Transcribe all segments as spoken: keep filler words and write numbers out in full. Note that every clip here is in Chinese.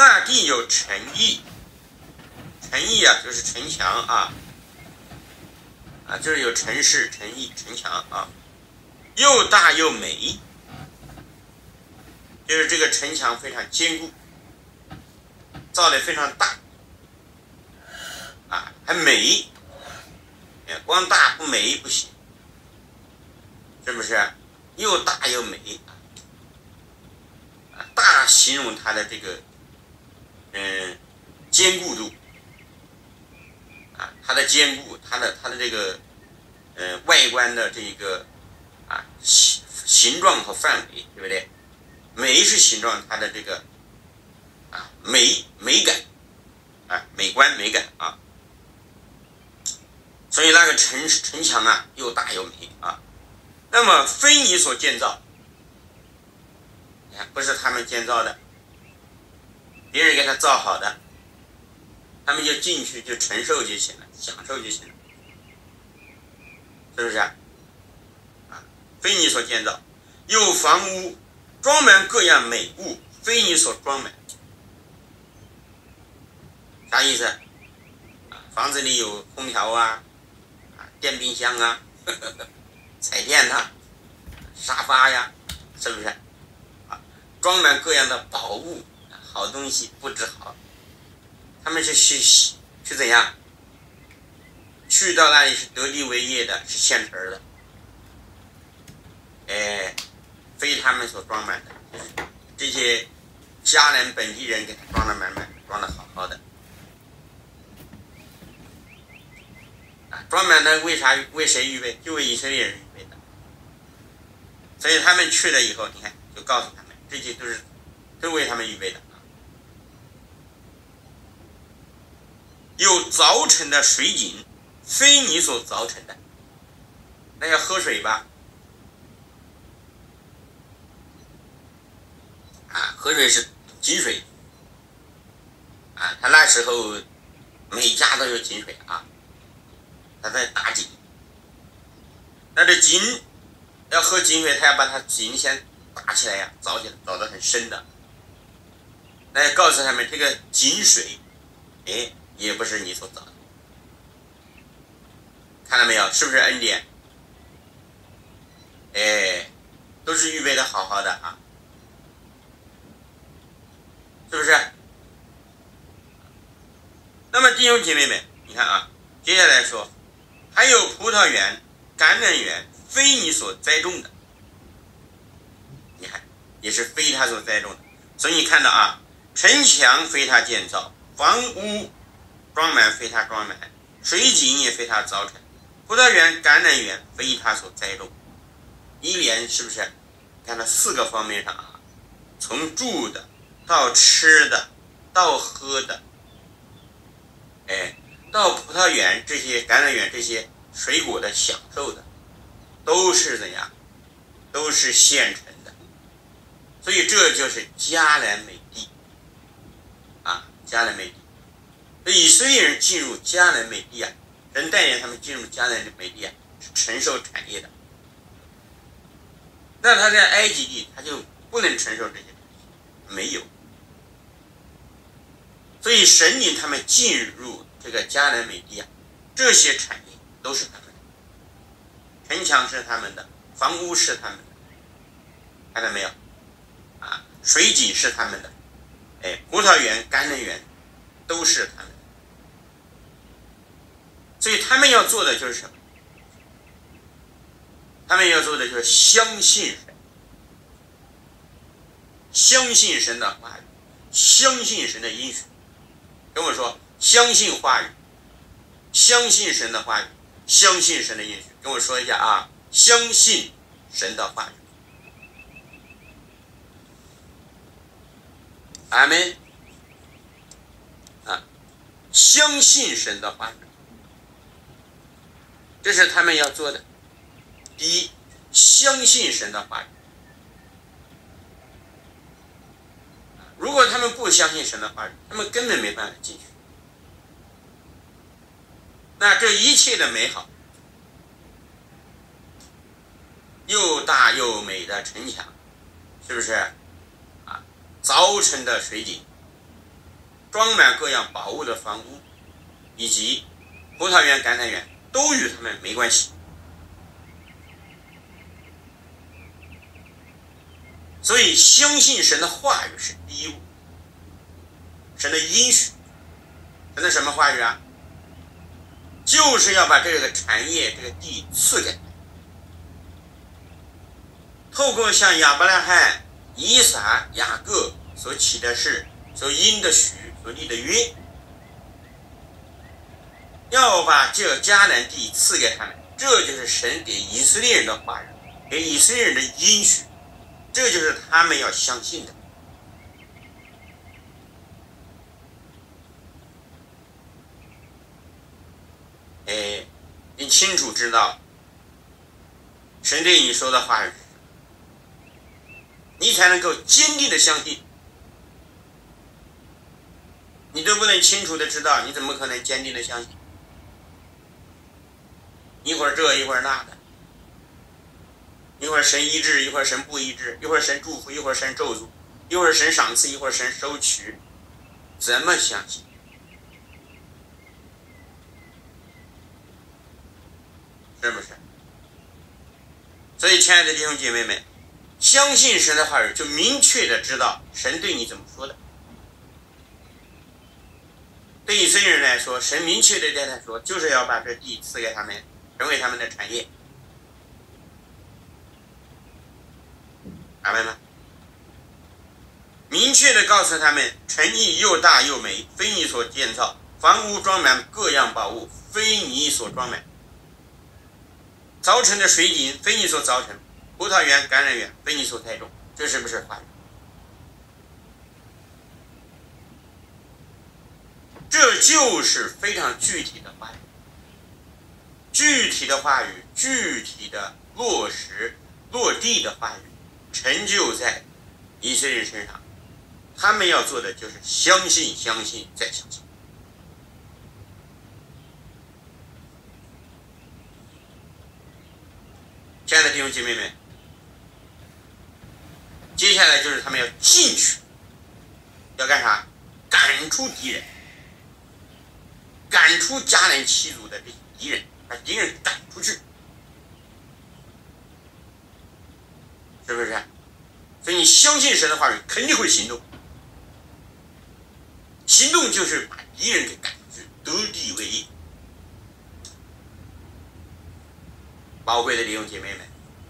那地有城邑，城邑啊就是城墙啊，啊就是有城市、城邑、城墙啊，又大又美，就是这个城墙非常坚固，造的非常大，啊还美，光大不美不行，是不是？又大又美，啊大形容它的这个嗯坚固度。啊，它的坚固，它的它的这个，呃，外观的这个啊形形状和范围，对不对？美是形状，它的这个啊美美感，啊美观美感啊。所以那个城城墙啊，又大又美啊。那么非你所建造，你看不是他们建造的，别人给他造好的。他们就进去就承受就行了，享受就行了，是不是啊？啊，非你所建造，有房屋装满各样美物，非你所装满。啥意思？啊，房子里有空调啊，啊，电冰箱啊，呵呵呵彩电呐、啊，沙发呀，是不是？啊，装满各样的宝物，好东西布置好。他们是去去怎样？去到那里是得地为业的，是现成的，哎，非他们所装满的，这些迦南本地人给他装的满满，装的好好的，啊，装满的为啥？为谁预备？就为以色列人预备的。所以他们去了以后，你看，就告诉他们，这些都是都是为他们预备的。有凿成的水井，非你所凿成的，那要喝水吧？啊，喝水是井水，啊，他那时候每家都有井水啊，他在打井，那这井要喝井水，他要把它井先打起来呀，凿起来，凿得很深的。那要告诉他们，这个井水，哎。也不是你所造的，看到没有？是不是恩典？哎，都是预备的好好的啊，是不是？那么弟兄姐妹们，你看啊，接下来说，还有葡萄园、橄榄园，非你所栽种的，你看也是非他所栽种的。所以你看到啊，城墙非他建造，房屋装满非他装满，水井也非他凿成，葡萄园、橄榄园非他所栽种。一连是不是？看到四个方面上啊，从住的到吃的，到喝的，哎，到葡萄园这些、橄榄园这些水果的享受的，都是怎样？都是现成的。所以这就是迦南美地啊，迦南美地。以色列人进入迦南美地啊，神带领他们进入迦南美地啊，是承受产业的。那他在埃及地，他就不能承受这些东西，没有。所以神领他们进入这个迦南美地啊，这些产业都是他们的，城墙是他们的，房屋是他们的，看到没有？啊，水井是他们的，哎，葡萄园、橄榄园都是他们的。所以他们要做的就是什么？他们要做的就是相信神，相信神的话语，相信神的应许。跟我说，相信话语，相信神的话语，相信神的应许。跟我说一下啊，相信神的话语。阿们。啊，相信神的话语。这是他们要做的。第一，相信神的话语。如果他们不相信神的话语，他们根本没办法进去。那这一切的美好，又大又美的城墙，是不是啊？凿成的水井， 装满各样宝物的房屋，以及葡萄园、橄榄园，都与他们没关系。所以相信神的话语是第一步，神的应许，神的什么话语啊？就是要把这个产业、这个地赐给他。透过向亚伯拉罕、以撒、雅各所起的誓、所应的许、所立的约，要把这迦南地赐给他们，这就是神给以色列人的话语，给以色列人的应许，这就是他们要相信的。哎，你清楚知道神对你说的话语，你才能够坚定的相信。你都不能清楚的知道，你怎么可能坚定的相信？一会儿这一会儿那的，一会儿神医治，一会儿神不医治，一会儿神祝福，一会儿神咒诅，一会儿神赏赐，一会儿神收取，怎么相信？是不是？所以亲爱的弟兄姐妹们，相信神的话语，就明确的知道神对你怎么说的。对以色列人来说，神明确的对他说，就是要把这地赐给他们，成为他们的产业。明白吗？明确的告诉他们，城邑又大又美，非你所建造；房屋装满各样宝物，非你所装满；凿成的水井，非你所凿成；葡萄园、橄榄园，非你所栽种。这是不是话语？这就是非常具体的话语，具体的话语，具体的落实落地的话语，成就在以色列人身上。他们要做的就是相信，相信，再相信。亲爱的弟兄姐妹们，接下来就是他们要进去，要干啥？赶出敌人，赶出迦南七族的这些敌人，把敌人赶出去，是不是？所以你相信神的话语，肯定会行动。行动就是把敌人给赶出去，得地为业。宝贵的弟兄姐妹们，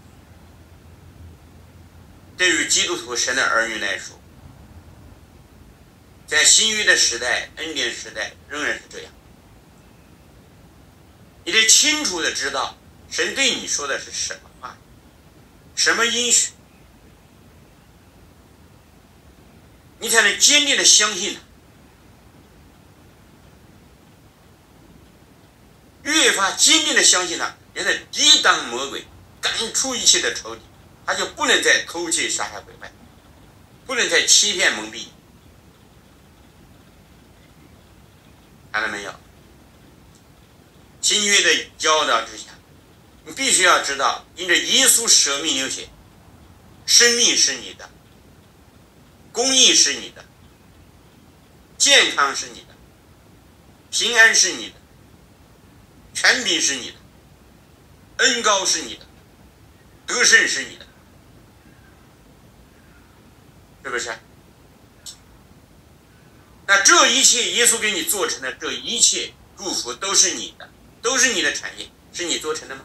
对于基督徒神的儿女来说，在新约的时代、恩典时代仍然是这样。你得清楚的知道神对你说的是什么话，什么应许，你才能坚定的相信他。越发坚定的相信他，人在抵挡魔鬼，赶出一切的仇敌，他就不能再偷窃、杀害、毁坏，不能再欺骗、蒙蔽。看到没有？新约的教导之下，你必须要知道，因着耶稣舍命流血，生命是你的，公义是你的，健康是你的，平安是你的，权柄是你的，恩膏是你的，得胜是你的，是不是？那这一切耶稣给你做成的这一切祝福都是你的，都是你的产业，是你做成的吗？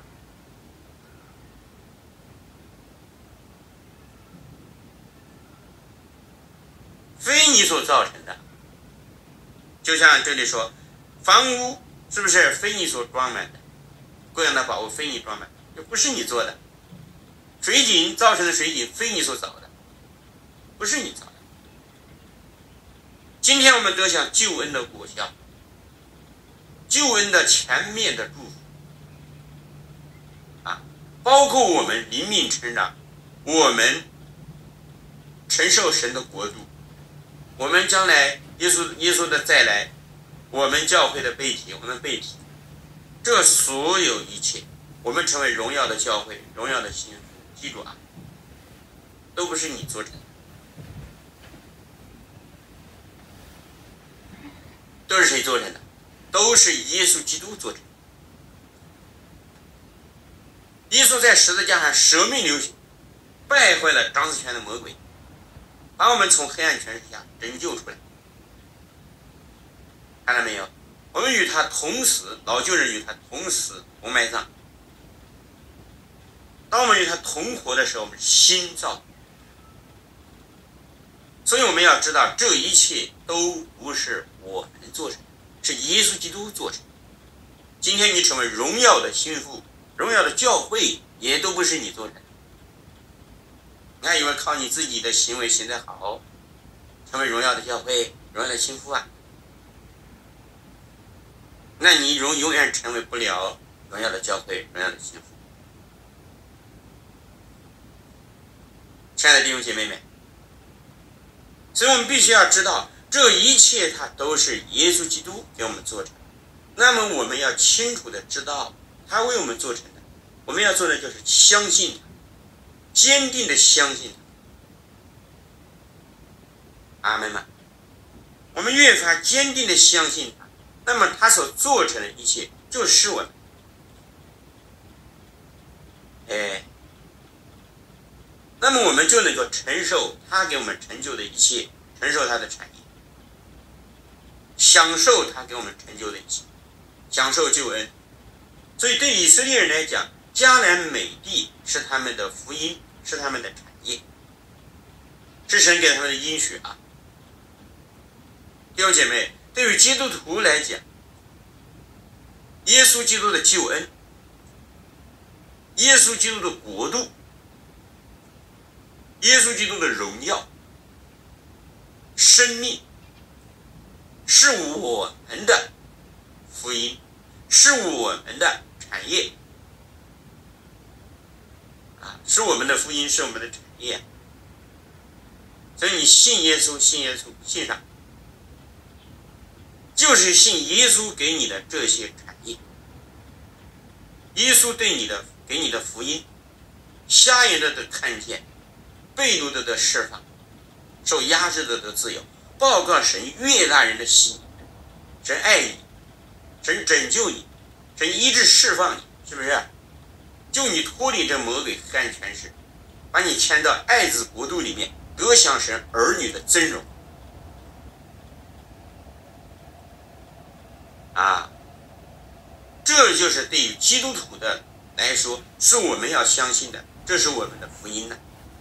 非你所造成的。就像这里说，房屋是不是非你所装满的？各样的宝物非你装满，这不是你做的。水井造成的水井非你所凿的，不是你凿的。今天我们得享救恩的果效，救恩的全面的祝福啊，包括我们灵命成长，我们承受神的国度，我们将来耶稣耶稣的再来，我们教会的被提，我们被提，这所有一切，我们成为荣耀的教会，荣耀的信徒，记住啊，都不是你做成的。 都是谁做成的？都是耶稣基督做成的。耶稣在十字架上舍命流血，败坏了掌死权的魔鬼，把我们从黑暗权势下拯救出来。看到没有？我们与他同死，老旧人与他同死同埋葬。当我们与他同活的时候，我们新造。所以我们要知道，这一切都不是我们做成，是耶稣基督做成。今天你成为荣耀的心腹，荣耀的教会，也都不是你做成。你还以为靠你自己的行为行得好，成为荣耀的教会、荣耀的心腹啊？那你永永远成为不了荣耀的教会、荣耀的心腹。亲爱的弟兄姐妹们，所以我们必须要知道，这一切它都是耶稣基督给我们做成。那么我们要清楚的知道他为我们做成的，我们要做的就是相信他，坚定的相信他。阿们吗？我们越发坚定的相信他，那么他所做成的一切就是我们。哎，那么我们就能够承受他给我们成就的一切，承受他的产业，享受他给我们成就的一切，享受救恩。所以对以色列人来讲，迦南美地是他们的福音，是他们的产业，是神给他们的应许啊。弟兄姐妹，对于基督徒来讲，耶稣基督的救恩，耶稣基督的国度，耶稣基督的荣耀，生命，是我们的福音，是我们的产业啊，是我们的福音，是我们的产业。所以你信耶稣，信耶稣，信上，就是信耶稣给你的这些产业，耶稣对你的给你的福音，瞎眼的的看见，被掳的的释放，受压制的的自由，报告神悦纳人的心，神爱你，神拯救你，神医治释放你，是不是？救你脱离这魔鬼黑暗权势，把你迁到爱子国度里面，得享神儿女的尊荣啊！这就是对于基督徒的来说，是我们要相信的，这是我们的福音呢。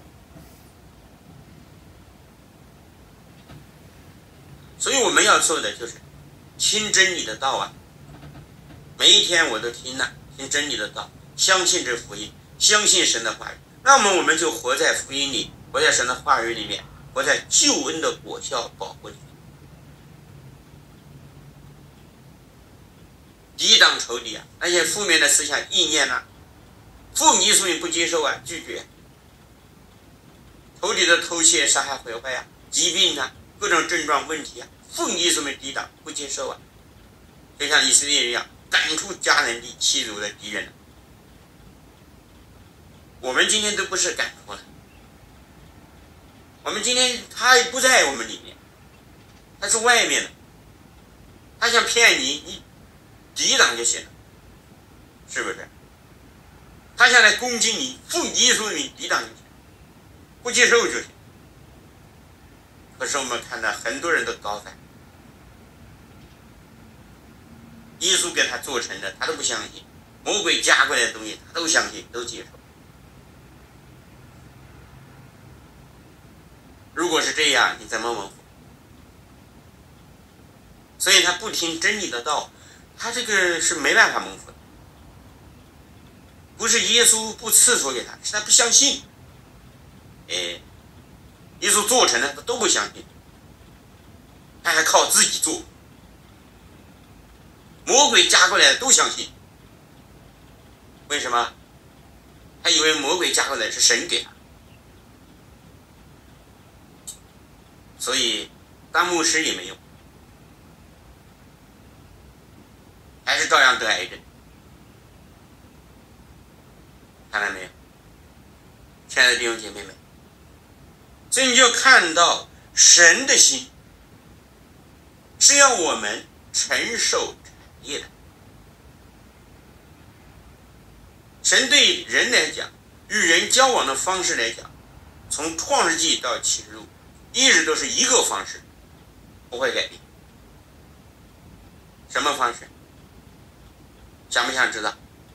所以我们要做的就是听真理的道啊！每一天我都听呢，听真理的道，相信这福音，相信神的话语，那么我们就活在福音里，活在神的话语里面，活在救恩的果效保护里面，抵挡仇敌啊，那些负面的思想意念啊，奉耶稣名不接受啊，拒绝仇敌的偷窃、杀害、毁坏啊，疾病啊，各种症状问题啊，奉耶稣名抵挡不接受啊，就像以色列人一样，赶出迦南地七族的敌人。我们今天都不是赶出了，我们今天他不在我们里面，他是外面的，他想骗你，你抵挡就行了，是不是？他想来攻击你，奉耶稣的名抵挡就行，不接受就行。可是我们看到很多人都高反，耶稣给他做成的他都不相信，魔鬼加过来的东西他都相信，都接受。如果是这样，你怎么蒙福？所以他不听真理的道，他这个是没办法蒙福的。不是耶稣不赐福给他，是他不相信。哎，耶稣做成的他都不相信，他还靠自己做。魔鬼加过来的都相信，为什么？他以为魔鬼加过来是神给他。所以当牧师也没用，还是照样得癌症。看到没有，亲爱的弟兄姐妹们？所以你就看到神的心是要我们承受产业的。神对人来讲，与人交往的方式来讲，从创世纪到启示录，一直都是一个方式，不会改变。什么方式？想不想知道？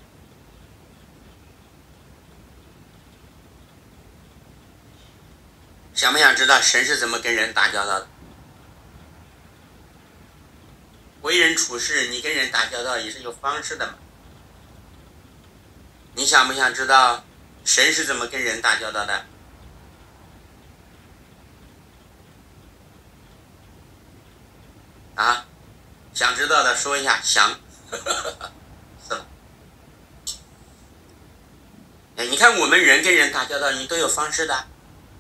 想不想知道神是怎么跟人打交道的？为人处事，你跟人打交道也是有方式的嘛。你想不想知道神是怎么跟人打交道的？啊，想知道的说一下，想，是吧？哎，你看我们人跟人打交道，你都有方式的，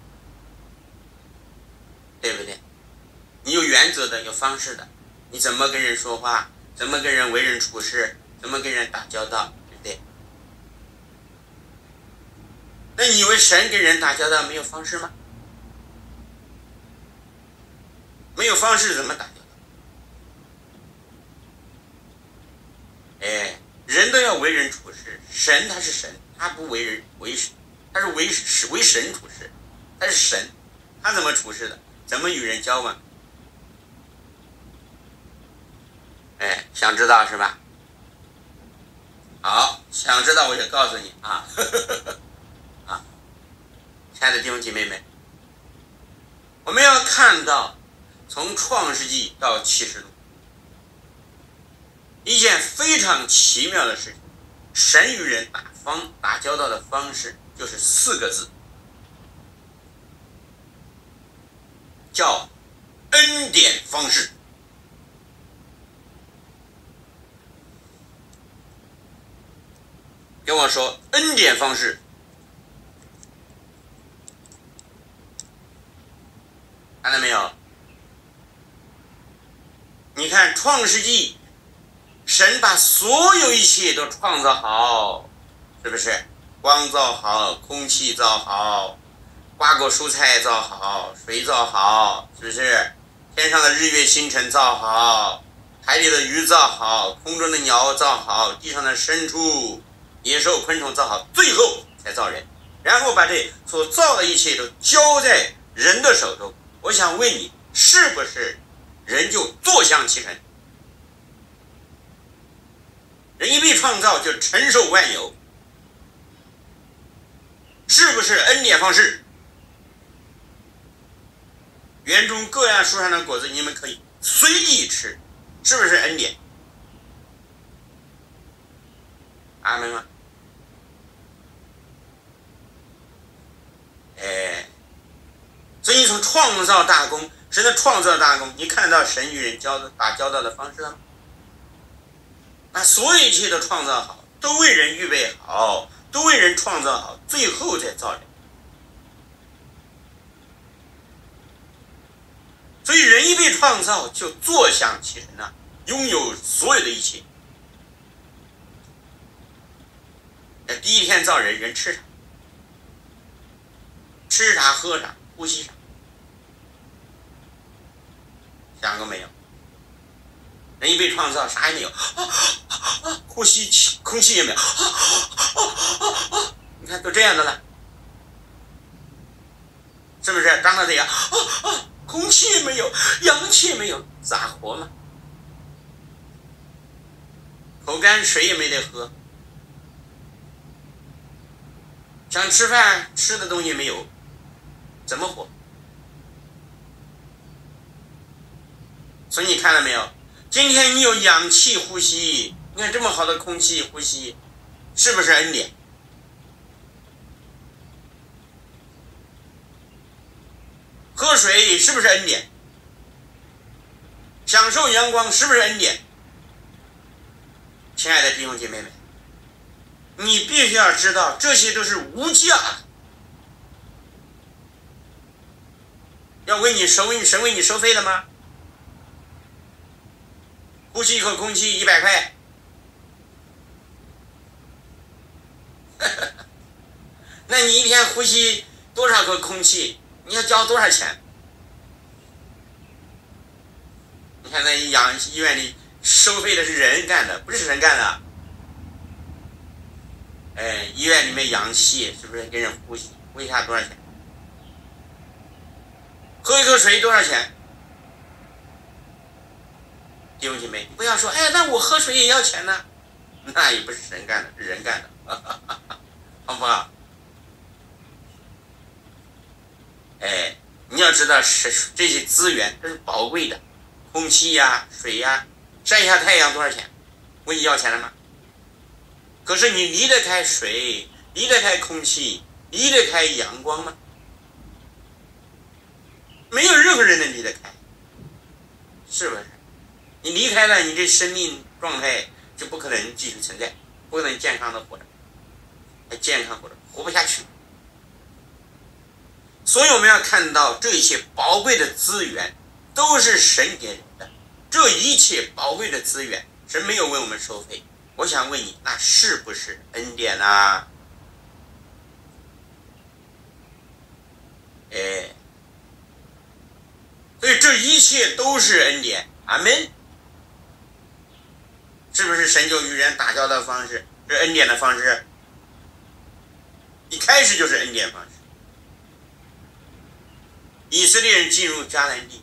对不对？你有原则的，有方式的，你怎么跟人说话，怎么跟人为人处事，怎么跟人打交道，对不对？那你以为神跟人打交道没有方式吗？没有方式怎么打交道？哎，人都要为人处事，神他是神，他不为人为神，他是为为神处事，他是神，他怎么处事的？怎么与人交往？哎，想知道是吧？好，想知道我就告诉你啊。啊，亲爱的弟兄姐妹们，我们要看到从创世纪到启示录一件非常奇妙的事情，神与人打方打交道的方式就是四个字，叫恩典方式。跟我说恩典方式。看到没有？你看创世纪，神把所有一切都创造好，是不是？光造好，空气造好，瓜果蔬菜造好，水造好，是不是？天上的日月星辰造好，海里的鱼造好，空中的鸟造好，地上的牲畜野兽昆虫造好，最后才造人，然后把这所造的一切都交在人的手中。我想问你，是不是人就坐享其成？人一被创造就承受万有，是不是恩典方式？园中各样树上的果子你们可以随意吃，是不是恩典？阿门吗？哎，所以从创造大功，神的创造大功，你看到神与人交打交道的方式了吗？把所有一切都创造好，都为人预备好，都为人创造好，最后再造人。所以人一被创造就坐享其成了，拥有所有的一切。第一天造人，人吃啥？吃啥喝啥呼吸啥？想过没有？人一被创造啥也没有，呼吸气空气也没有，你看都这样的了，是不是？张大嘴啊，空气也没有，氧气也没有，咋活嘛？口干水也没得喝，想吃饭吃的东西没有，怎么活？所以你看到没有？今天你有氧气呼吸，你看这么好的空气呼吸，是不是恩典？喝水是不是恩典？享受阳光是不是恩典？亲爱的弟兄姐妹们，你必须要知道，这些都是无价的。要为你收神为你收费了吗？呼吸一口空气一百块，那你一天呼吸多少口空气？你要交多少钱？你看那养医院里收费的是人干的，不是神干的。哎，医院里面氧气是不是给人呼吸？呼一下多少钱？喝一口水多少钱？弟兄姐妹，不要说，哎，那我喝水也要钱呢，那也不是神干的，是人干的，好不好？哎，你要知道，是这些资源都是宝贵的，空气呀、水呀，晒一下太阳多少钱？问你要钱了吗？可是你离得开水，离得开空气，离得开阳光吗？没有任何人能离得开，是不是？你离开了，你这生命状态就不可能继续存在，不可能健康的活着，还健康活着，活不下去。所以我们要看到这一切宝贵的资源都是神给人的，这一切宝贵的资源，神没有为我们收费。我想问你，那是不是恩典啊？哎，所以这一切都是恩典，阿们。是不是神就与人打交道的方式是恩典的方式？一开始就是恩典方式。以色列人进入迦南地，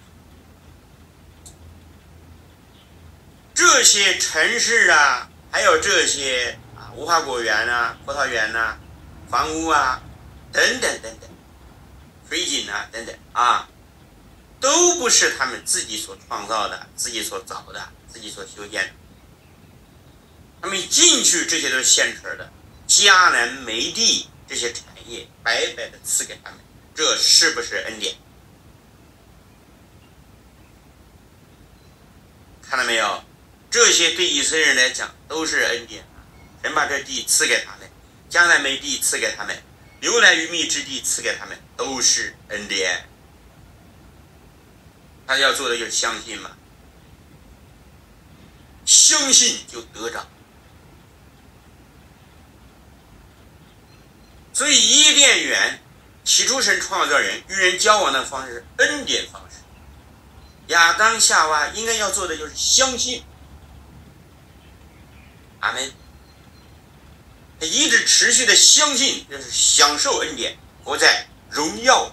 这些城市啊，还有这些啊无花果园啊、葡萄园啊、房屋啊等等等等，水井啊等等啊，都不是他们自己所创造的、自己所造的、自己所修建的。他们进去，这些都是现成的。迦南美地这些产业白白的赐给他们，这是不是恩典？看到没有？这些对以色列人来讲都是恩典。神把这地赐给他们，迦南美地赐给他们，流奶与蜜之地赐给他们，都是恩典。他要做的就是相信嘛，相信就得着。所以伊甸园起初神创造人与人交往的方式，恩典方式。亚当夏娃应该要做的就是相信，阿们。他一直持续的相信，就是享受恩典，活在荣耀。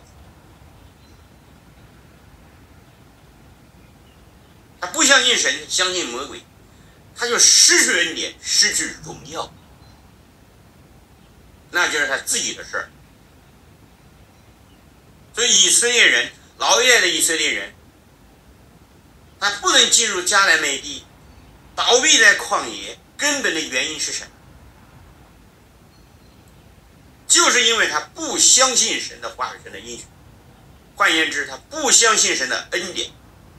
他不相信神，相信魔鬼，他就失去恩典，失去荣耀。那就是他自己的事儿。所以以色列人，老一代的以色列人，他不能进入迦南美地，倒闭在旷野，根本的原因是什么？就是因为他不相信神的话语，神的应许。换言之，他不相信神的恩典。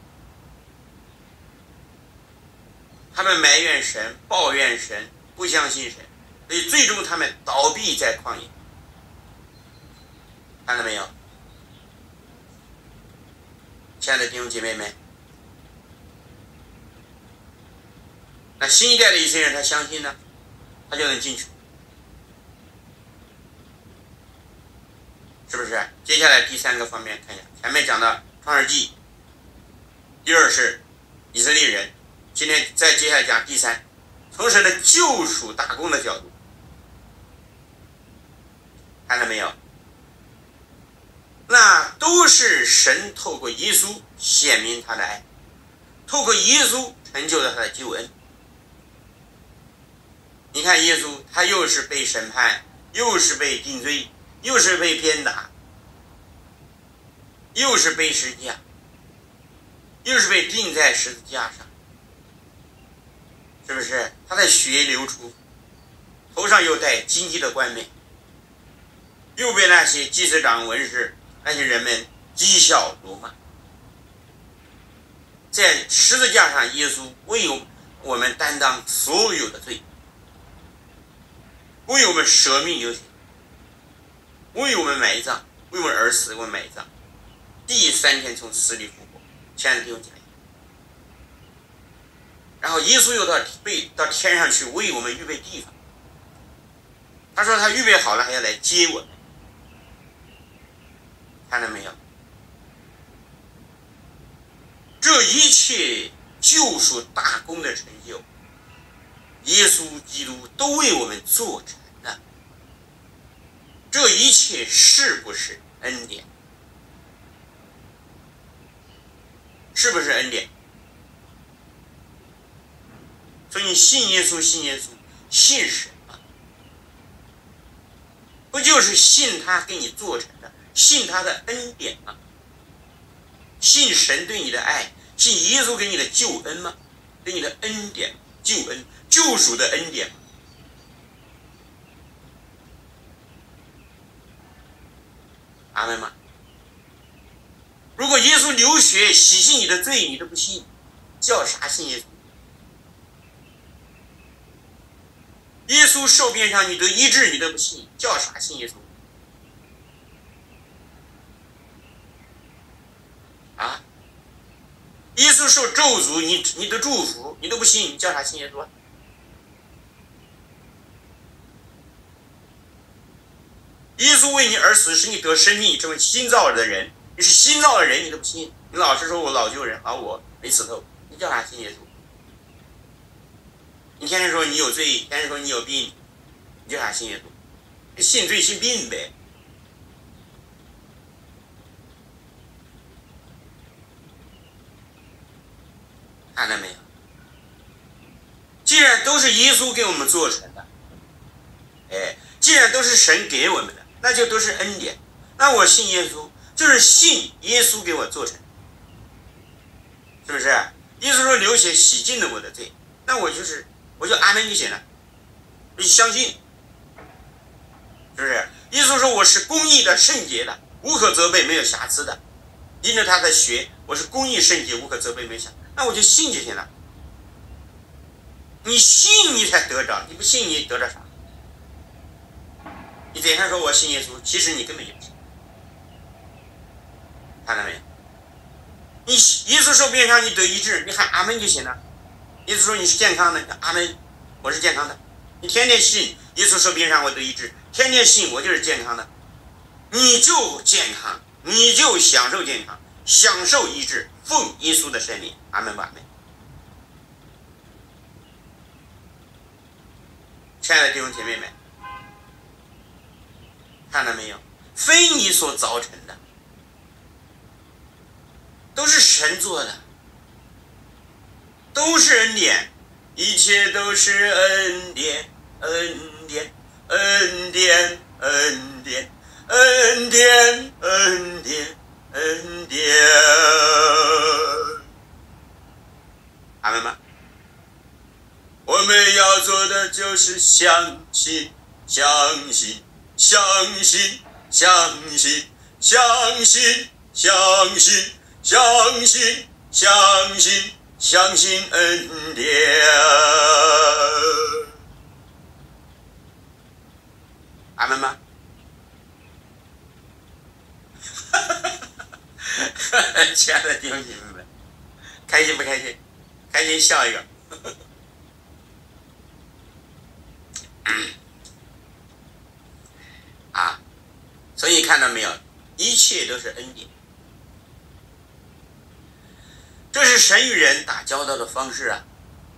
他们埋怨神，抱怨神，不相信神，所以最终他们倒闭在旷野。看到没有？亲爱的弟兄姐妹们，那新一代的以色列人他相信呢，他就能进去，是不是？接下来第三个方面看一下，前面讲的创世纪，第二是以色列人，今天再接下来讲第三，从神的救赎大功的角度，看到没有？那都是神透过耶稣显明他的爱，透过耶稣成就了他的救恩。你看耶稣，他又是被审判，又是被定罪，又是被鞭打，又是被十字架，又是被钉在十字架上，是不是？他的血流出，头上又戴荆棘的冠冕，又被那些祭司长文士那些人们讥笑辱骂。在十字架上，耶稣为我们担当所有的罪，为我们舍命流血，为我们埋葬，为我们而死，为我们埋葬，第三天从死里复活。亲爱的弟兄姐妹，然后耶稣又到被到天上去为我们预备地方。他说他预备好了，还要来接我们。看到没有？这一切救赎大功的成就，耶稣基督都为我们做成了。这一切是不是恩典？是不是恩典？所以你信耶稣，信耶稣，信什么？不就是信他给你做成的，信他的恩典吗？信神对你的爱，信耶稣给你的救恩吗？给你的恩典、救恩、救赎的恩典吗？阿们吗？如果耶稣流血洗净你的罪，你都不信，叫啥信耶稣？耶稣受鞭伤你得医治，你都不信，叫啥信耶稣？啊？耶稣受咒诅，你你得祝福，你都不信，你叫啥信耶稣？耶稣为你而死，使你得生命，成为新造的人。你是新造的人，你都不信，你老是说我老旧人，老我没死透，你叫啥信耶稣？你天天说你有罪，天天说你有病，你叫啥信耶稣？你信罪信病呗。看到没有？既然都是耶稣给我们做成的，哎，既然都是神给我们的，那就都是恩典。那我信耶稣，就是信耶稣给我做成，是不是？耶稣说流血洗净了我的罪，那我就是我就阿门就行了，我就相信，是不是？耶稣说我是公义的、圣洁的，无可责备、没有瑕疵的，因着他的血，我是公义、圣洁、无可责备、没有瑕疵，那我就信就行了。你信你才得着，你不信你得着啥？你嘴上说我信耶稣，其实你根本就不信。看到没有？你耶稣受鞭伤，你得医治，你喊阿门就行了。耶稣说你是健康的，阿门，我是健康的。你天天信耶稣受鞭伤，我得医治，天天信我就是健康的，你就健康，你就享受健康，享受医治，奉耶稣的圣名，阿门吧，阿门。亲爱的弟兄姐妹们，看到没有？非你所造成的，都是神做的，都是恩典，一切都是恩典，恩典，恩典，恩典，恩典，恩典，恩典。阿们吗？我们要做的就是相信，相信，相信，相信，相信，相信，相信，相信，相信恩典。阿们吗？亲爱的弟兄姐妹们，开心不开心？开心笑一个。啊，所以看到没有，一切都是恩典，这是神与人打交道的方式啊。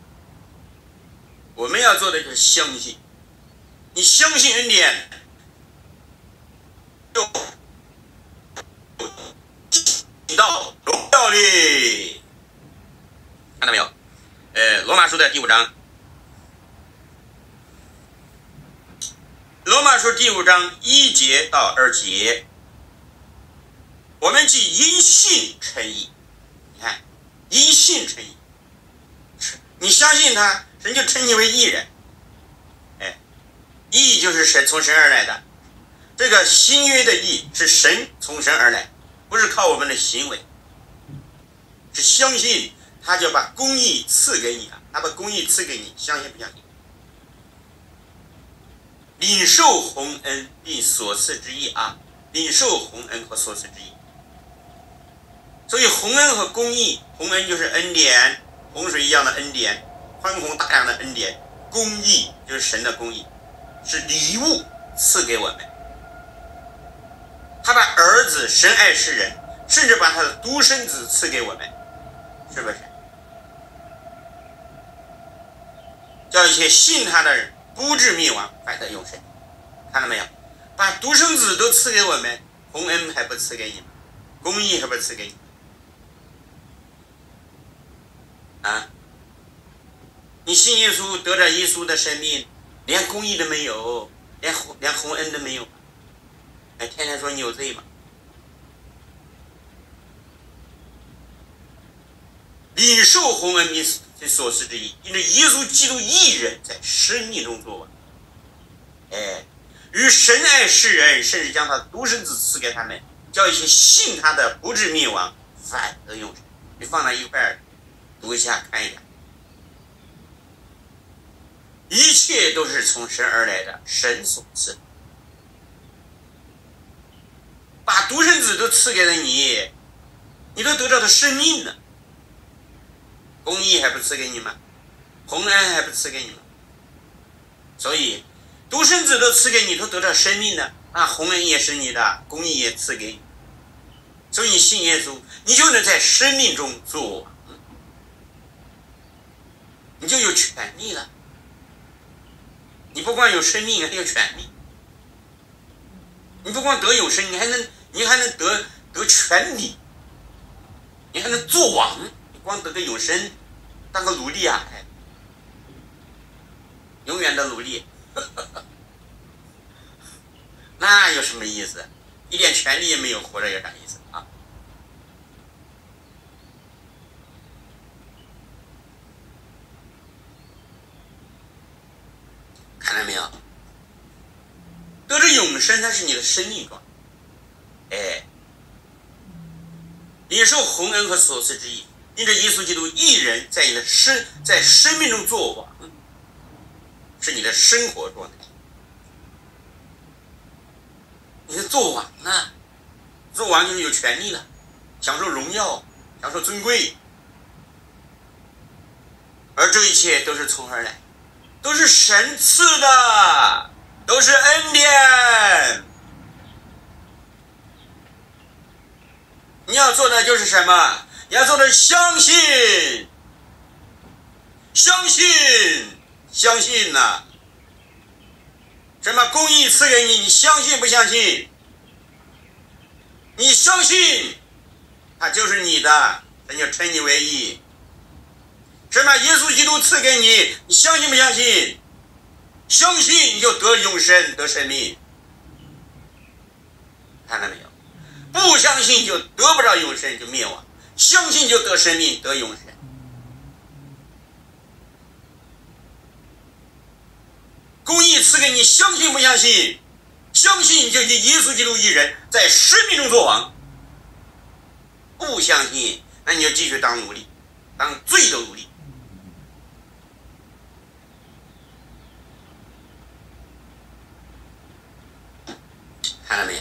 我们要做的就是相信，你相信恩典，就进到荣耀里。看到没有？呃，罗马书的第五章。罗马书第五章一节到二节，我们即因信称义。你看，因信称义，你相信他，神就称你为义人。哎，义就是神从神而来的，这个新约的义是神从神而来，不是靠我们的行为，是相信他就把公义赐给你了，他把公义赐给你，相信不相信？领受洪恩并所赐之义啊，领受洪恩和所赐之义。所以洪恩和公义，洪恩就是恩典，洪水一样的恩典，宽宏大量的恩典；公义就是神的公义，是礼物赐给我们。他把儿子，神爱世人，甚至把他的独生子赐给我们，是不是？ 且信他的人不至灭亡，反得永生。看到没有？把独生子都赐给我们，洪恩还不赐给你们，公义还不赐给你们啊！你信耶稣得着耶稣的生命，连公义都没有，连连洪恩都没有，哎，天天说你有罪嘛？领受洪恩并所赐之义，因着耶稣基督一人在生命中作王，哎，与神爱世人，甚至将他独生子赐给他们，叫一些信他的不至灭亡，反得永生。你放在一块儿读一下看一下，一切都是从神而来的，神所赐，把独生子都赐给了你，你都得到的生命了。公义还不赐给你们，洪恩还不赐给你们，所以独生子都赐给你，都得到生命了，那洪恩也是你的，公义也赐给你，所以你信耶稣，你就能在生命中作王，你就有权利了。你不光有生命，还有权利。你不光得永生，你还能你还能得得权利，你还能作王。光得个永生，当个奴隶啊，哎，永远的奴隶，那有什么意思？一点权利也没有，活着有啥意思啊？看到没有？得着永生，它是你的生命状，哎，领受洪恩和所赐之义。因着耶稣基督一人在你的生在生命中作王，是你的生活状态。你是作王啊，作王就是有权利了，享受荣耀，享受尊贵，而这一切都是从何而来？都是神赐的，都是恩典。你要做的就是什么？你要做的相信，相信，相信呐、啊！什么公义赐给你，你相信不相信？你相信，它就是你的，那就称你为义。什么耶稣基督赐给你，你相信不相信？相信你就得永生，得生命。看到没有？不相信就得不着永生，就灭亡。相信就得生命，得永生。公义赐给你，相信不相信？相信就以耶稣基督一人在生命中作王。不相信，那你就继续当奴隶，当罪的奴隶。看到没有？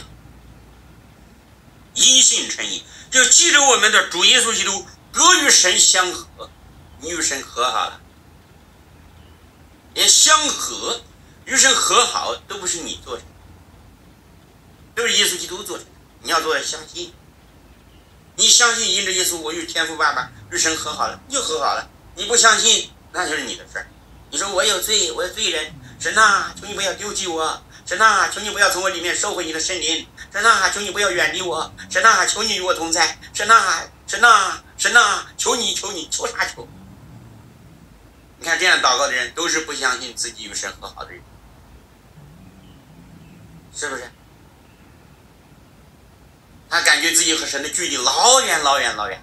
因信称义，就记着我们的主耶稣基督得与神相合，你与神和好了，连相合与神和好都不是你做的，都是耶稣基督做的。你要做的相信，你相信因着耶稣我与天父爸爸与神和好了，你就和好了。你不相信，那就是你的事儿。你说我有罪，我有罪人，神啊，求你不要丢弃我，神啊，求你不要从我里面收回你的圣灵，神啊，求你不要远离我，神啊，求你与我同在，神啊，神啊，神啊，求你，求你，求啥求？你看这样祷告的人都是不相信自己与神和好的人，是不是？他感觉自己和神的距离老远老远老远，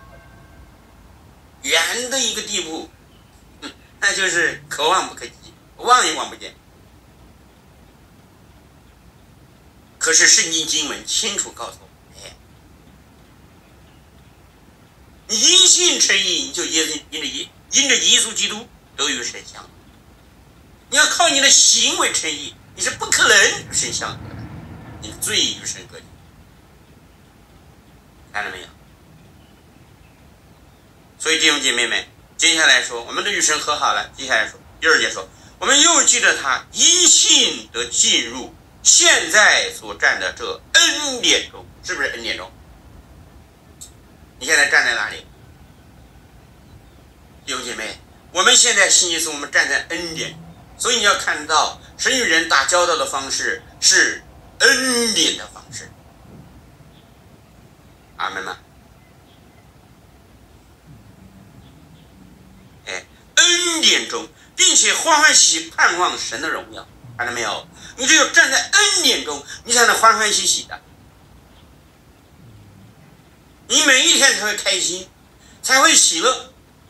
远的一个地步，那就是可望不可及，望也望不见。可是圣经经文清楚告诉我们，哎，你因信称义，你就因着因因着耶稣基督都与神相合。你要靠你的行为称义，你是不可能与神相合的，你的罪与神隔绝。看到没有？所以弟兄姐妹们，接下来说，我们都与神和好了。接下来说，第二节说，我们又记着他因信得进入现在所站的这恩典中，是不是恩典中？你现在站在哪里？弟兄姐妹，我们现在信耶稣，我们站在恩典， 所以你要看到神与人打交道的方式是恩典的方式。阿们吗？哎，恩典中，并且欢欢喜喜盼望神的荣耀，看到没有？你只有站在恩典中，你才能欢欢喜喜的，你每一天才会开心，才会喜乐，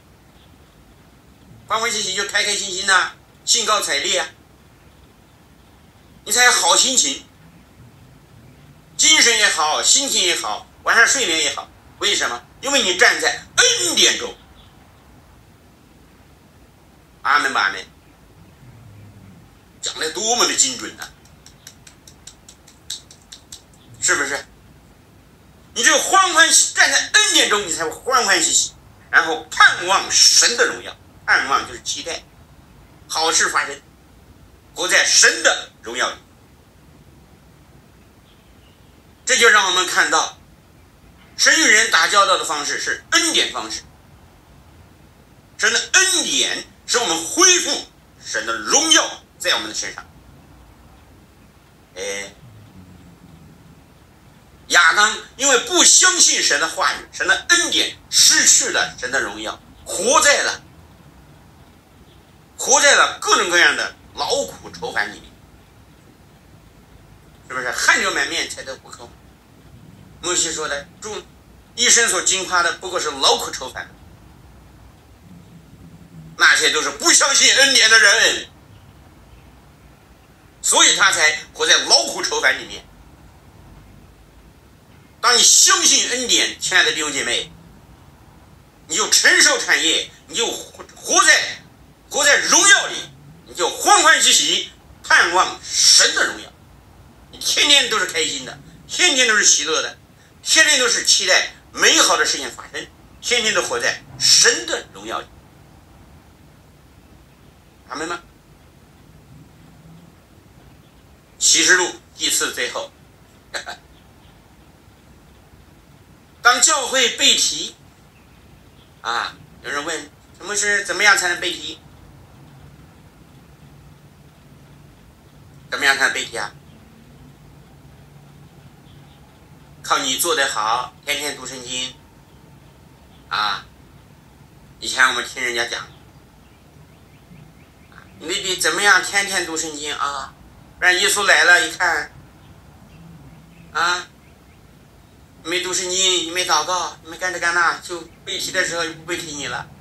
欢欢喜喜就开开心心呐、啊，兴高采烈啊，你才有好心情，精神也好，心情也好，晚上睡眠也好。为什么？因为你站在恩典中。阿门吧，阿门。讲的多么的精准啊，是不是？你只有欢欢喜站在恩典中，你才会欢欢喜喜，然后盼望神的荣耀。盼望就是期待好事发生，活在神的荣耀里。这就让我们看到神与人打交道的方式是恩典方式。神的恩典使我们恢复神的荣耀在我们的身上。哎，亚当因为不相信神的话语，神的恩典，失去了神的荣耀，活在了活在了各种各样的劳苦愁烦里面，是不是？汗流满面才得糊口。摩西说的，众一生所惊夸的不过是劳苦愁烦，那些都是不相信恩典的人，所以他才活在劳苦愁烦里面。当你相信恩典，亲爱的弟兄姐妹，你就承受产业，你就活在活在荣耀里，你就欢欢喜喜盼望神的荣耀，你天天都是开心的，天天都是喜乐的，天天都是期待美好的事情发生，天天都活在神的荣耀里。阿们吗？启示录第四最后，当教会被提啊，有人问什么是怎么样才能被提？怎么样才能被提啊？靠你做得好，天天读圣经啊。以前我们听人家讲，你得怎么样天天读圣经啊，不然耶稣来了一看啊，你没读圣经，你没祷告，你没干这干那，就被提的时候就不被提你了。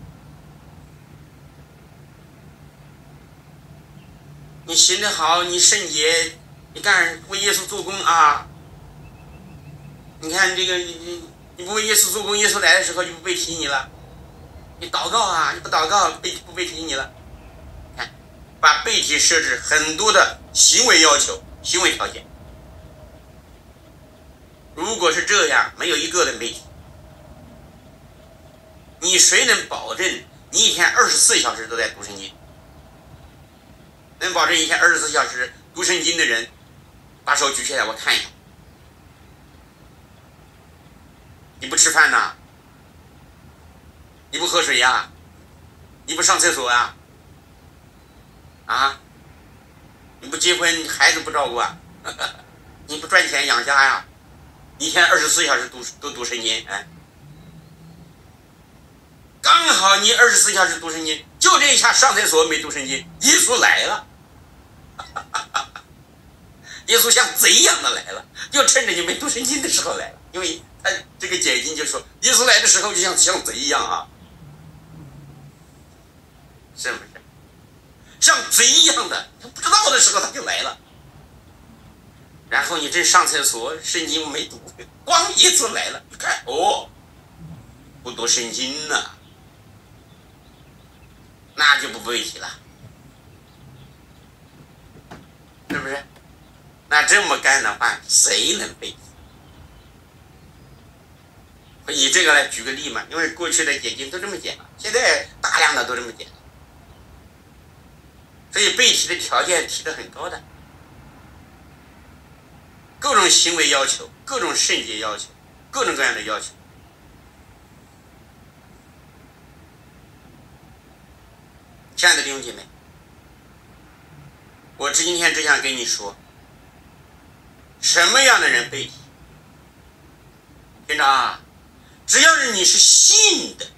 你行得好，你圣洁，你干为耶稣做工啊，你看这个你你你不为耶稣做工，耶稣来的时候就不被提你了。你祷告啊，你不祷告被不被提你了。看，把被提设置很多的行为要求、行为条件。如果是这样，没有一个人被提，你谁能保证你一天二十四小时都在读圣经？能保证一天二十四小时读圣经的人，把手举起来，我看一下。你不吃饭呐？你不喝水呀？你不上厕所啊？啊？你不结婚，孩子不照顾啊？你不赚钱养家呀？一天二十四小时读都读圣经，哎，刚好你二十四小时读圣经，就这一下上厕所没读圣经，耶稣来了。耶稣像贼一样的来了，就趁着你没读圣经的时候来了，因为他这个解经就说耶稣来的时候就像像贼一样啊，是不是？像贼一样的，他不知道的时候他就来了。然后你正上厕所，圣经没读，光耶稣来了，你看哦，不读圣经呢、啊，那就不被提了，是不是？那这么干的话，谁能被提？我以这个来举个例嘛，因为过去的解经都这么解了，现在大量的都这么解了，所以被提的条件提得很高的，各种行为要求，各种圣洁要求，各种各样的要求。亲爱的弟兄姐妹， 我今天只想跟你说，什么样的人背题？听着啊，只要是你是信的，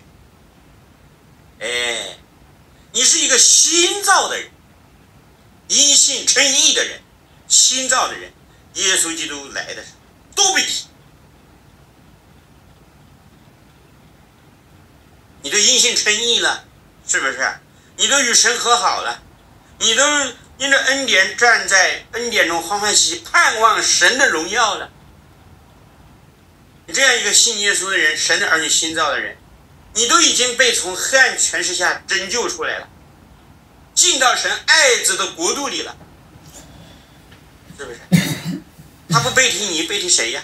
哎，你是一个新造的人，因信称义的人，新造的人，耶稣基督来的时候都背题。你都因信称义了，是不是？你都与神和好了，你都因着恩典站在恩典中欢欢喜喜盼望神的荣耀了。你这样一个信耶稣的人，神的儿女新造的人，你都已经被从黑暗权势下拯救出来了，进到神爱子的国度里了，是不是？他不背题你背题谁呀？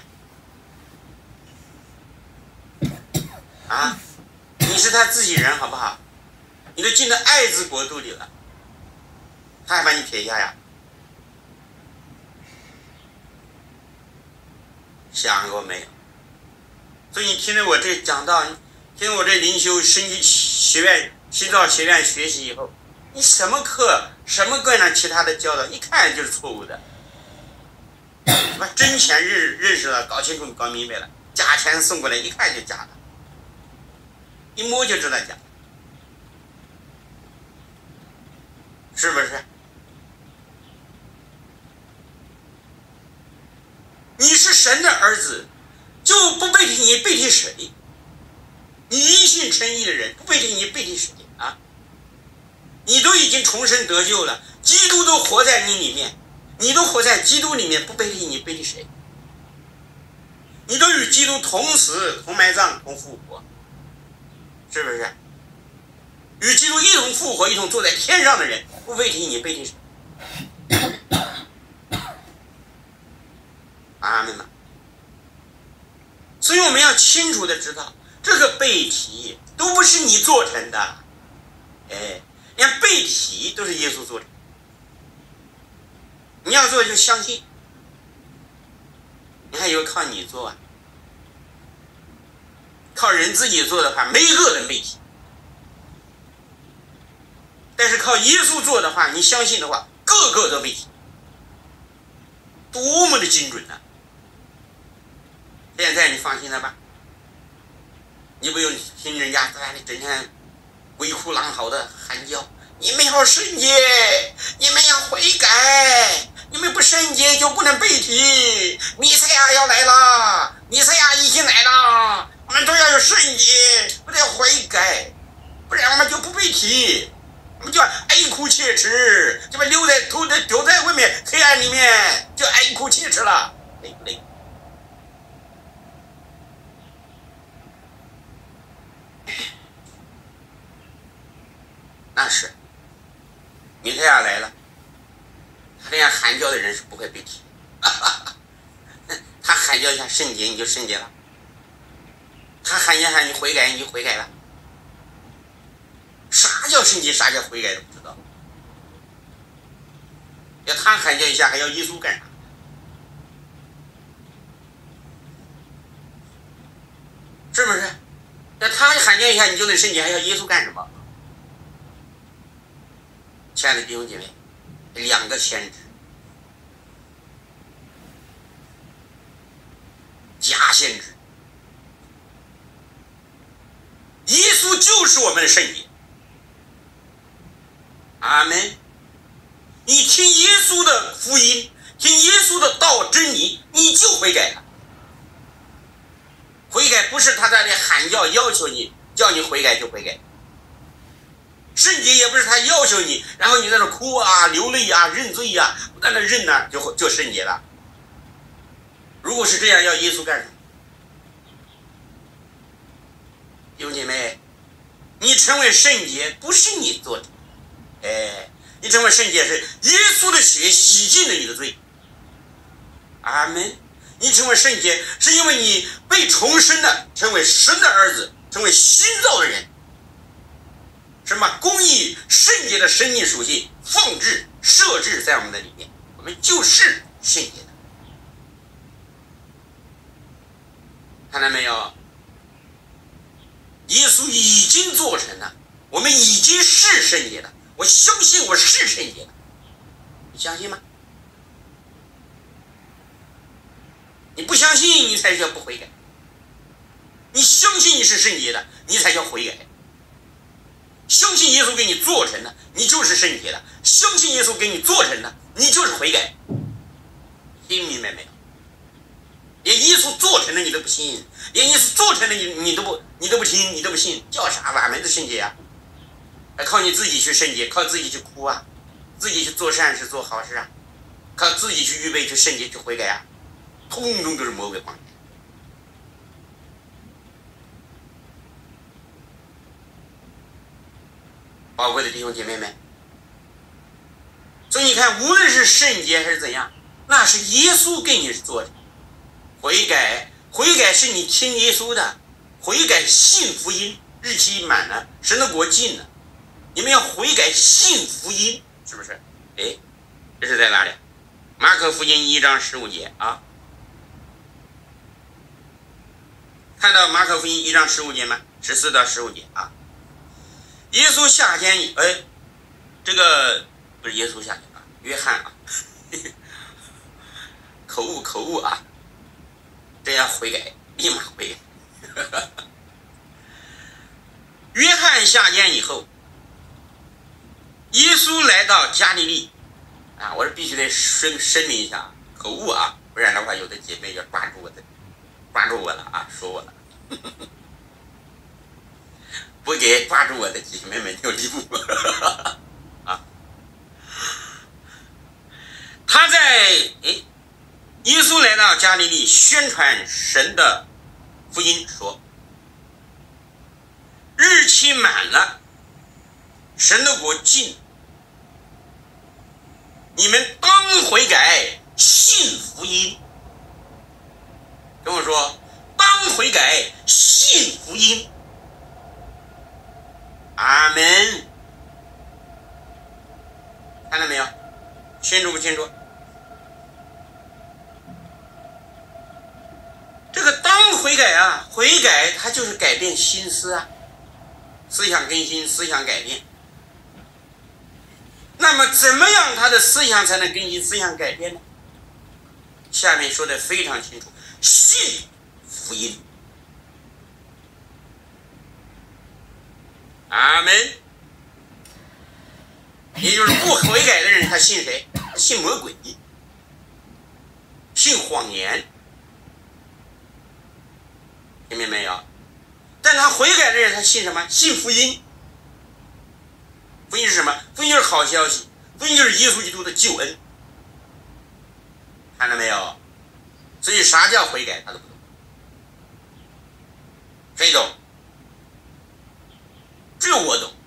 啊，你是他自己人好不好？你都进到爱子国度里了，他还把你撇下呀？想过没有？所以你听着我这讲道，听我这灵修升级学院新造学院学习以后，你什么课什么各样其他的教导，一看就是错误的。把真钱认认识了，搞清楚搞明白了，假钱送过来一看就假的，一摸就知道假的，是不是？你是神的儿子，就不背题你背题谁？你因信称义的人不背题你背题谁啊？你都已经重生得救了，基督都活在你里面，你都活在基督里面，不背题你背题谁？你都与基督同死同埋葬同复活，是不是？与基督一同复活一同坐在天上的人，不背题你背题谁？阿们吗？所以我们要清楚的知道，这个背题都不是你做成的，哎，连背题都是耶稣做成。你要做就相信，你还以为靠你做啊？靠人自己做的话，没一个人背题。但是靠耶稣做的话，你相信的话，个个都背题，多么的精准啊！现在你放心了吧？你不用听人家在那里整天鬼哭狼嚎的喊叫，你们要圣洁，你们要悔改，你们不圣洁就不能背题。弥赛亚要来了，弥赛亚已经来了，我们都要有圣洁，不得悔改，不然我们就不背题，我们就哀哭切齿，就把留在丢在丢在外面黑暗里面，就哀哭切齿了，累不累？那是弥赛亚来了，他这样喊叫的人是不会背题，他喊叫一下圣洁你就圣洁了，他喊一下你悔改你就悔改了。啥叫圣洁啥叫悔改都不知道，要他喊叫一下还要耶稣干啥？是不是？那他喊叫一下你就能圣洁，还要耶稣干什么？亲爱的弟兄姐妹，两个先知，假先知，耶稣就是我们的圣洁。阿们。你听耶稣的福音，听耶稣的道真理，你就悔改了。悔改不是他在那里喊叫要求你，叫你悔改就悔改。圣洁也不是他要求你，然后你在那哭啊、流泪啊、认罪啊，在那认呢、啊，就就圣洁了。如果是这样，要耶稣干什么？弟兄姐妹，你成为圣洁不是你做的，哎，你成为圣洁是耶稣的血洗净了你的罪。阿们。你成为圣洁是因为你被重生的，成为神的儿子，成为新造的人。什么公义圣洁的生命属性放置设置在我们的里面，我们就是圣洁的。看到没有？耶稣已经做成了，我们已经是圣洁的。我相信我是圣洁的， 相信吗？你不相信，你才叫不悔改。你相信你是圣洁的，你才叫悔改。相信耶稣给你做成的，你就是圣洁的；相信耶稣给你做成的，你就是悔改。听明白没有？连耶稣做成的你都不信，连耶稣做成的你你都不你都不听，你都不信，叫啥哪门子圣洁啊？还靠你自己去圣洁，靠自己去哭啊，自己去做善事做好事啊，靠自己去预备去圣洁去悔改啊，通通都是魔鬼谎言。宝贵的弟兄姐妹们，所以你看，无论是圣洁还是怎样，那是耶稣给你做的。悔改，悔改是你听耶稣的，悔改信福音，日期满了，神的国近了，你们要悔改信福音，是不是？哎，这是在哪里？马可福音一章十五节啊，看到马可福音一章十五节吗？十四到十五节啊。耶稣下监，哎，这个不是耶稣下监啊，约翰啊，口误口误啊，这样悔改，立马悔改。约翰下监以后，耶稣来到加利利啊，我是必须得声声明一下，口误啊，不然的话有的姐妹要抓住我的，抓住我了啊，说我了。不给抓住我的姐妹们就离谱啊！他在诶，耶稣来到加利利宣传神的福音，说日期满了，神的国近，你们当悔改，信福音。跟我说，当悔改，信福音。阿门，看到没有？清楚不清楚？这个当悔改啊，悔改它就是改变心思啊，思想更新，思想改变。那么怎么样他的思想才能更新，思想改变呢？下面说的非常清楚，信福音。阿门。也就是不悔改的人，他信谁？他信魔鬼，信谎言，听明白没有？但他悔改的人，他信什么？信福音。福音是什么？福音就是好消息，福音就是耶稣基督的救恩。看到没有？所以啥叫悔改，他都不懂。谁懂？只有我懂。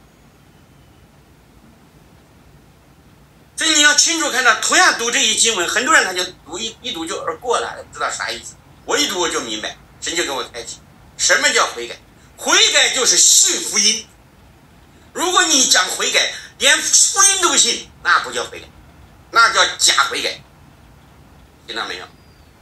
所以你要清楚看到，同样读这一经文，很多人他就读一一读就而过了，不知道啥意思。我一读我就明白，神就给我开启，什么叫悔改？悔改就是信福音。如果你讲悔改，连福音都不信，那不叫悔改，那叫假悔改。听到没有？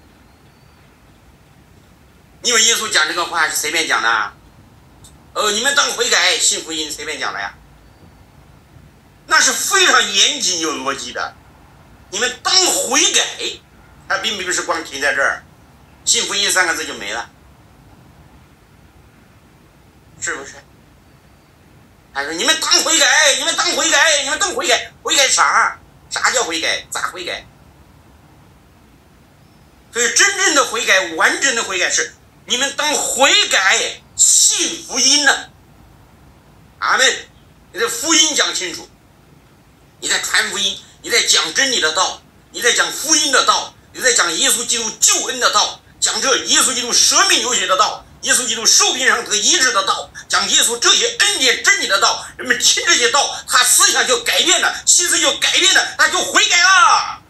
你以为耶稣讲这个话是随便讲的？哦，你们当悔改信福音随便讲的呀？那是非常严谨有逻辑的。你们当悔改，它并不是光停在这儿，信福音三个字就没了，是不是？他说你们当悔改，你们当悔改，你们当悔改，悔改啥？啥叫悔改？咋悔改？所以真正的悔改，完整的悔改是你们当悔改信福音呢。阿们。你的福音讲清楚，你在传福音，你在讲真理的道，你在讲福音的道，你在讲耶稣基督救恩的道，讲这耶稣基督舍命流血的道，耶稣基督受病上得医治的道，讲耶稣这些恩典真理的道，人们听这些道，他思想就改变了，心思就改变了，他就悔改了。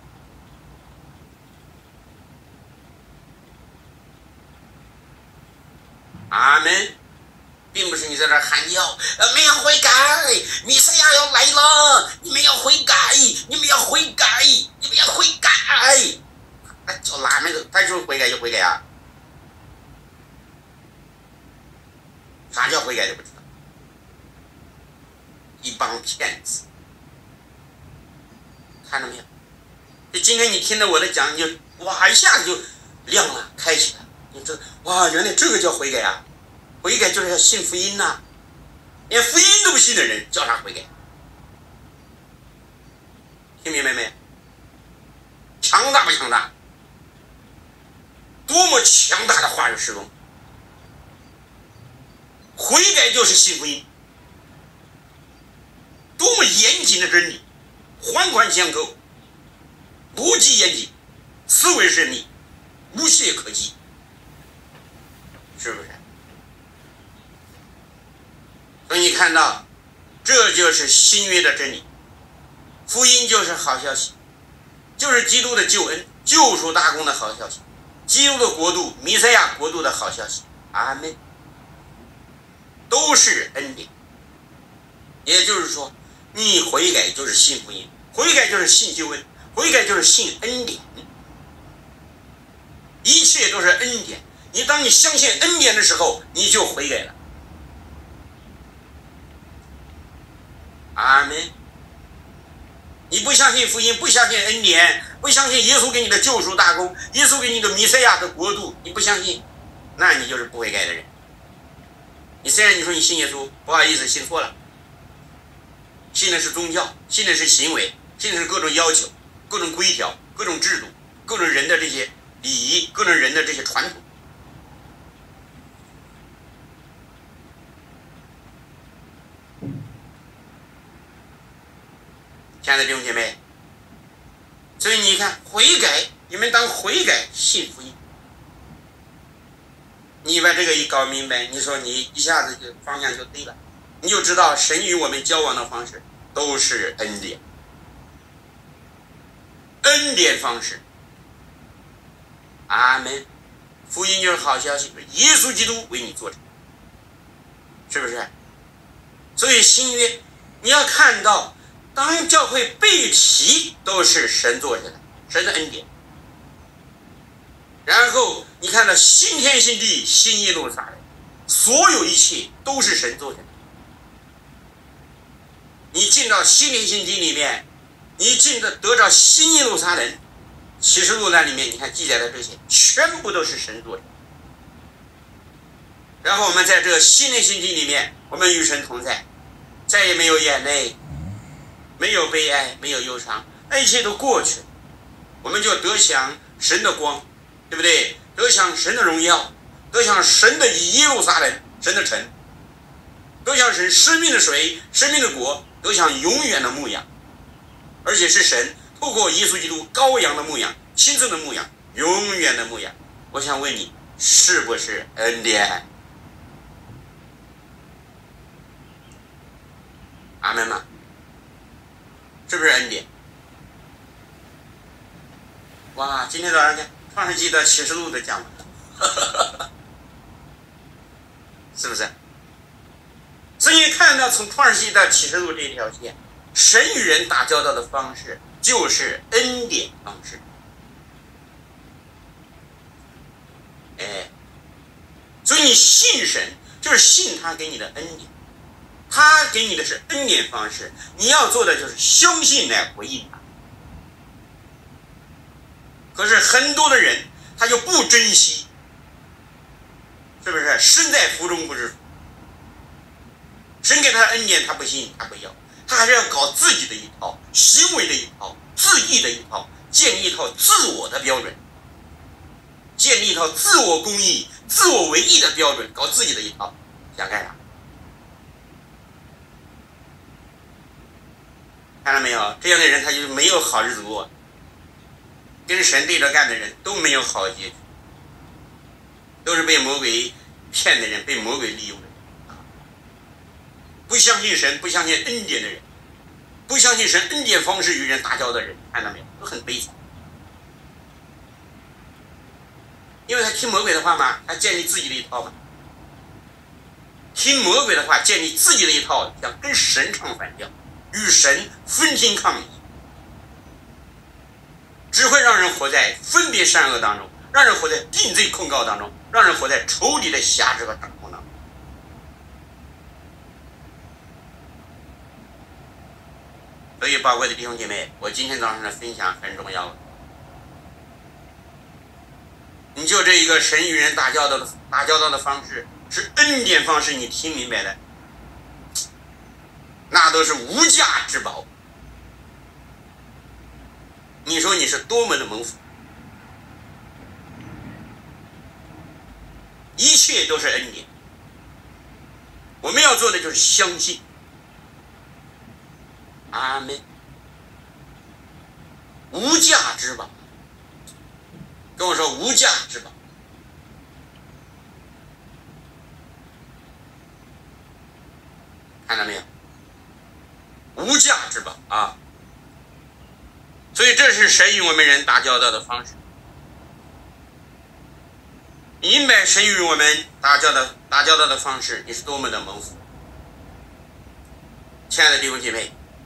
阿们。并不是你在这喊叫，呃，没有悔改，弥赛亚要来了，你们要悔改，你们要悔改，你们要悔改，那叫哪门子？他就是悔改就悔改啊！啥叫悔改都不知道，一帮骗子，看到没有？ 就今天你听了我的讲，你就哇一下子就亮了，开启了。你这哇，原来这个叫悔改啊！悔改就是要信福音呐、啊，连福音都不信的人叫啥悔改？听明白没？强大不强大？多么强大的话语施工！悔改就是信福音，多么严谨的真理，环环相扣，逻辑严谨，思维缜密，无懈可击，是不是？所以你看到，这就是新约的真理，福音就是好消息，就是基督的救恩、救赎大功的好消息，基督的国度、弥赛亚国度的好消息。阿们。都是恩典。也就是说，你悔改就是信福音，悔改就是信救恩，悔改就是信恩典，一切都是恩典。你当你相信恩典的时候，你就悔改了。阿们。你不相信福音，不相信恩典，不相信耶稣给你的救赎大功，耶稣给你的弥赛亚的国度，你不相信，那你就是不悔改的人。你虽然你说你信耶稣，不好意思，信错了。信的是宗教，信的是行为，信的是各种要求、各种规条、各种制度、各种人的这些礼仪、各种人的这些传统。亲爱的弟兄姐妹，所以你看悔改，你们当悔改信福音。你把这个一搞明白，你说你一下子就方向就对了，你就知道神与我们交往的方式都是恩典，恩典方式。阿们。福音就是好消息，耶稣基督为你做成，是不是？所以新约你要看到，当教会被提都是神做成的，神的恩典。然后你看到新天新地新耶路撒冷，所有一切都是神做成的。你进到新天新地里面，你进的得到新耶路撒冷，启示录那里面你看记载的这些全部都是神做的。然后我们在这个新天新地里面，我们与神同在，再也没有眼泪，没有悲哀，没有忧伤，那一切都过去了，我们就得享神的光，对不对？得享神的荣耀，得享神的耶路撒冷，神的城，得享神生命的水，生命的果，得享永远的牧养，而且是神透过耶稣基督羔羊的牧养，亲自的牧养，永远的牧养。我想问你，是不是恩典？阿们吗？是不是恩典？哇，今天早上看创世纪的启示录的讲文，是不是？所以看到从创世纪到启示录这一条线，神与人打交道的方式就是恩典方式。哎，所以你信神就是信他给你的恩典，他给你的是恩典方式，你要做的就是相信来回应他。可是很多的人他就不珍惜，是不是？身在福中不知福。神给他的恩典他不信，他不要，他还是要搞自己的一套行为的一套自义的一套，建立一套自我的标准，建立一套自我公义自我为义的标准，搞自己的一套，想干啥？看到没有？这样的人他就没有好日子过，跟神对着干的人都没有好结局，都是被魔鬼骗的人，被魔鬼利用的人。不相信神，不相信恩典的人，不相信神恩典方式与人打交道的人，看到没有？都很悲惨。因为他听魔鬼的话嘛，他建立自己的一套嘛。听魔鬼的话，建立自己的一套，想跟神唱反调，与神分庭抗礼，只会让人活在分别善恶当中，让人活在定罪控告当中，让人活在仇敌的辖制和掌控当中。所以宝贵的弟兄姐妹，我今天早上的分享很重要。 你就这一个神与人打交道的打交道的方式是恩典方式，你听明白了，那都是无价之宝。你说你是多么的蒙福，一切都是恩典。我们要做的就是相信。阿们。无价之宝，跟我说无价之宝。看到没有？无价之宝啊！所以这是神与我们人打交道的方式。明白神与我们打交道打交道的方式，你是多么的蒙福。亲爱的弟兄姐妹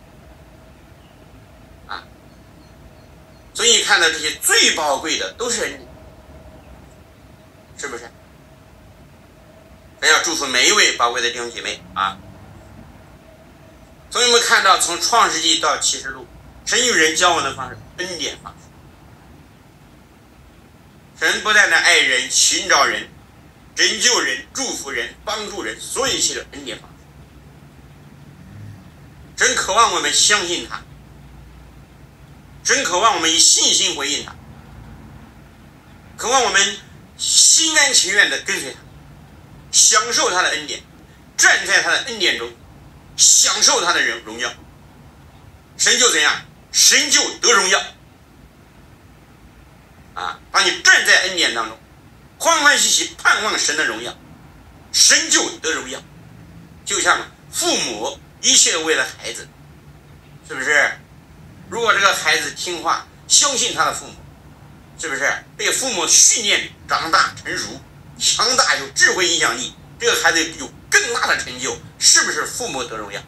啊，所以你看到这些最宝贵的都是恩典，是不是？我要祝福每一位宝贵的弟兄姐妹啊！所以我们看到从创世纪到启示录，神与人交往的方式，恩典方式。神不但的爱人、寻找人、拯救人、祝福人、帮助人，所有一切的恩典方式。真渴望我们相信他，真渴望我们以信心回应他，渴望我们心甘情愿地跟随他，享受他的恩典，站在他的恩典中，享受他的人荣耀。神就怎样？神就得荣耀啊！当你站在恩典当中，欢欢喜喜盼望神的荣耀，神就得荣耀。就像父母一切为了孩子，是不是？如果这个孩子听话，相信他的父母，是不是被父母训练长大成熟，强大有智慧影响力，这个孩子有更大的成就，是不是父母得荣耀？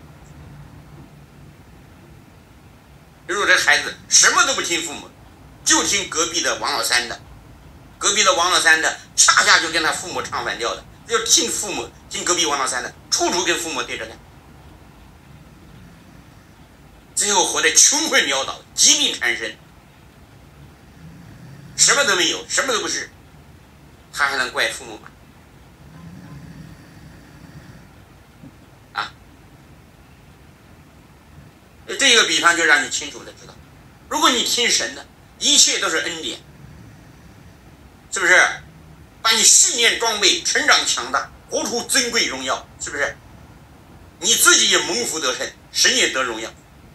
如果这孩子什么都不听父母，就听隔壁的王老三的，隔壁的王老三的恰恰就跟他父母唱反调的，就听父母听隔壁王老三的，处处跟父母对着干，最后活得穷困潦倒，疾病缠身，什么都没有，什么都不是，他还能怪父母吗？啊，这个比方就让你清楚的知道，如果你听神的，一切都是恩典，是不是？把你训练装备，成长强大，活出尊贵荣耀，是不是？你自己也蒙福得胜，神也得荣耀。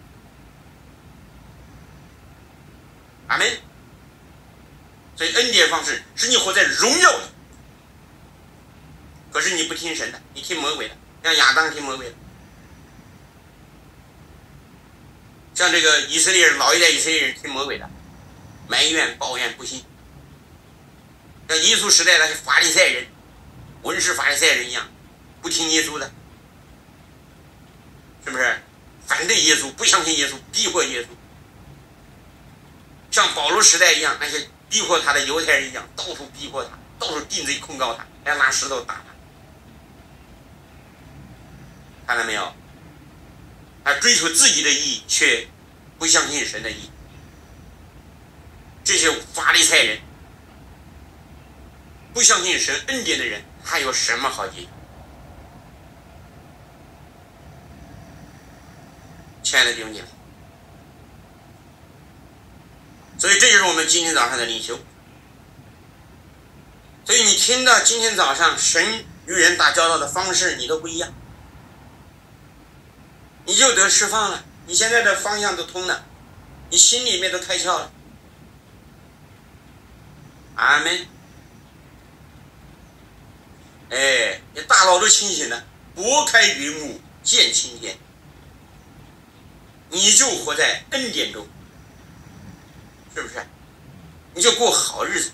阿们。所以恩典方式使你活在荣耀里。可是你不听神的，你听魔鬼的，像亚当听魔鬼的，像这个以色列人老一代以色列人听魔鬼的，埋怨抱怨不信。像耶稣时代的法利赛人，文士法利赛人一样，不听耶稣的，是不是？反对耶稣，不相信耶稣，逼迫耶稣。像保罗时代一样，那些逼迫他的犹太人一样，到处逼迫他，到处定罪控告他，还拿石头打他。看到没有？他追求自己的义，却不相信神的义。这些法利赛人，不相信神恩典的人，还有什么好结局？亲爱的弟兄姐妹，所以这就是我们今天早上的领袖。所以你听到今天早上神与人打交道的方式，你都不一样，你就得释放了，你现在的方向都通了，你心里面都开窍了。阿们。哎，你大脑都清醒了，拨开云雾见青天，你就活在恩典中，是不是？你就过好日子。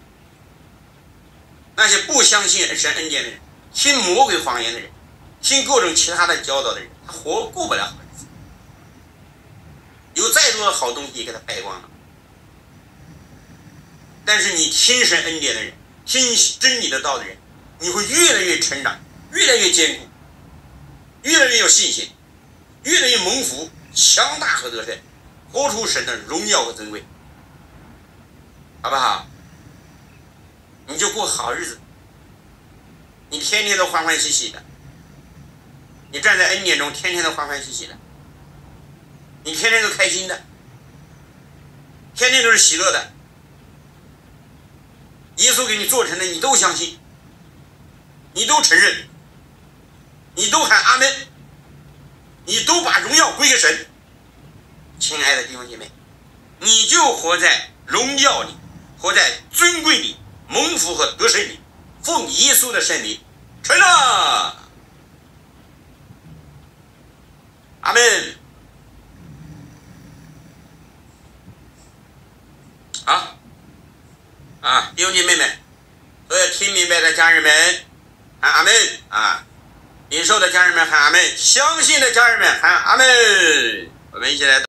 那些不相信神恩典的人，听魔鬼谎言的人，听各种其他的教导的人，他活过不了好日子。有再多的好东西给他败光了。但是你听神恩典的人，听真理的道的人，你会越来越成长，越来越坚固，越来越有信心，越来越蒙福，强大和得胜，活出神的荣耀和尊贵，好不好？ 你就过好日子，你天天都欢欢喜喜的，你站在恩典中，天天都欢欢喜喜的，你天天都开心的，天天都是喜乐的。耶稣给你做成的，你都相信，你都承认，你都喊阿们，你都把荣耀归给神。亲爱的弟兄姐妹，你就活在荣耀里，活在尊贵里，蒙福和得胜里，奉耶稣的圣名成了。阿们。好啊，弟兄姐妹们，所有听明白的家人们喊阿们啊，领受的家人们喊阿们，相信的家人们喊阿们，我们一起来